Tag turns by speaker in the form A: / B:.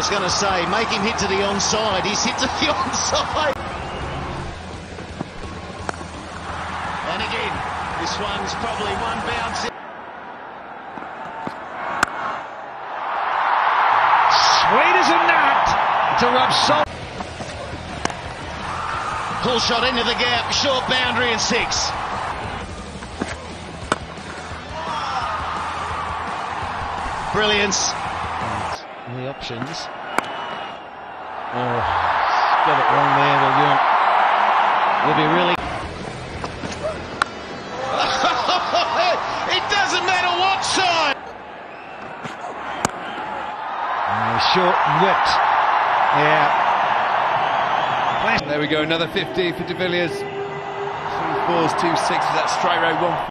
A: was going to say, make him hit to the onside. He's hit to the onside. And again, this one's probably one bounce.
B: Sweet as a nut to rub salt.
A: Pull shot into the gap, short boundary and 6. Brilliance.
B: And the options. Oh, got it wrong there, but you'll be really.
A: It doesn't matter what side.
B: Short and whipped. Yeah.
C: There we go, another 50 for de Villiers. 3 4s, 2 6s, that's strike rate 1.